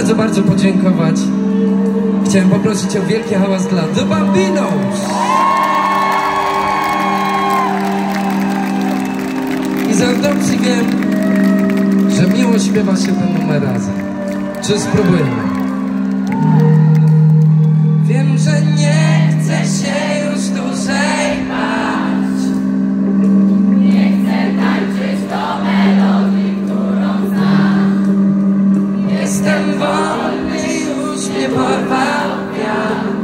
bardzo, bardzo podziękować. Chciałem poprosić o wielki hałas dla The Bambinos. I z autopsji wiem, że miło śpiewa się ten numer razem. Czy spróbujemy? Wiem, że nie chcę się już dłużej bać. Nie chcę tańczyć do melodii, którą znam. Jestem wolny, już mnie porwał wiatr.